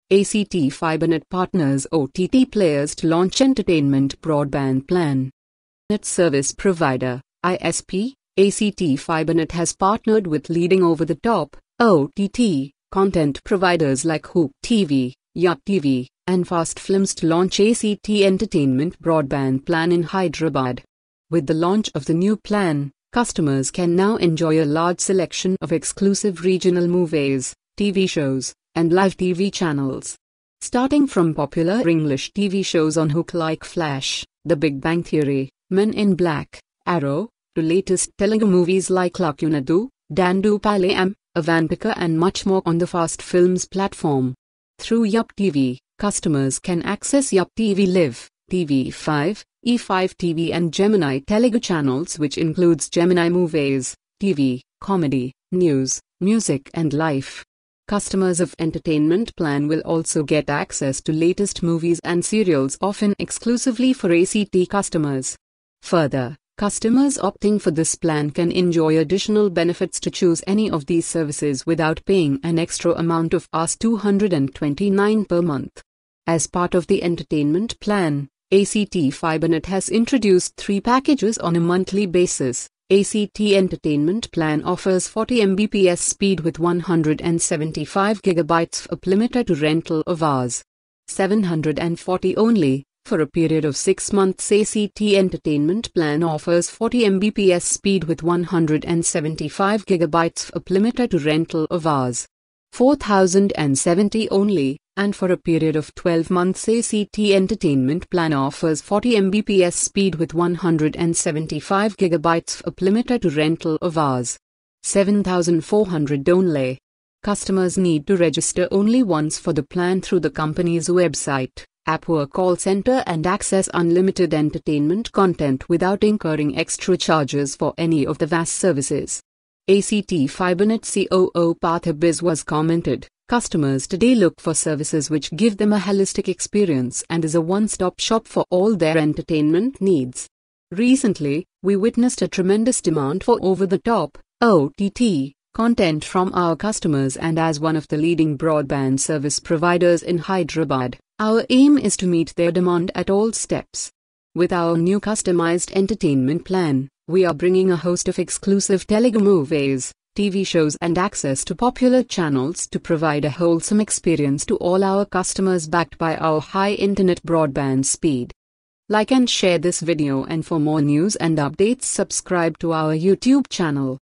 ACT Fibernet partners OTT players to launch Entertainment Broadband Plan. Net service provider, ISP, ACT Fibernet has partnered with leading over-the-top, OTT, content providers like Hooq TV, YuppTV, and Fastflimz to launch ACT Entertainment Broadband Plan in Hyderabad. With the launch of the new plan, customers can now enjoy a large selection of exclusive regional movies, TV shows, and live TV channels. Starting from popular English TV shows on Hooq like Flash, The Big Bang Theory, Men in Black, Arrow, to latest Telugu movies like Lakunadu, Dandu Palayam, Avantika and much more on the Fastflimz platform. Through YuppTV, customers can access YuppTV Live, TV5, E5 TV and Gemini Telugu channels, which includes Gemini Movies, TV, Comedy, News, Music and Life. Customers of Entertainment Plan will also get access to latest movies and serials often exclusively for ACT customers. Further, customers opting for this plan can enjoy additional benefits to choose any of these services without paying an extra amount of $229 per month. As part of the Entertainment Plan, ACT Fibernet has introduced 3 packages on a monthly basis. ACT Entertainment Plan offers 40 Mbps speed with 175 GB of limited to rental of hours. 740 only. For a period of 6 months, ACT Entertainment Plan offers 40 Mbps speed with 175 GB of limited to rental of hours. 4070 only. And for a period of 12 months, ACT Entertainment Plan offers 40 Mbps speed with 175 GB of limited to rental of hours. 7,400 only. Customers need to register only once for the plan through the company's website, app or call center and access unlimited entertainment content without incurring extra charges for any of the vast services. ACT Fibernet COO Parthabiz was commented, "Customers today look for services which give them a holistic experience and is a one-stop shop for all their entertainment needs." Recently, we witnessed a tremendous demand for over-the-top, OTT, content from our customers, and as one of the leading broadband service providers in Hyderabad, our aim is to meet their demand at all steps. With our new customized entertainment plan, we are bringing a host of exclusive Telugu movies, TV shows and access to popular channels to provide a wholesome experience to all our customers backed by our high internet broadband speed. Like and share this video, and for more news and updates subscribe to our YouTube channel.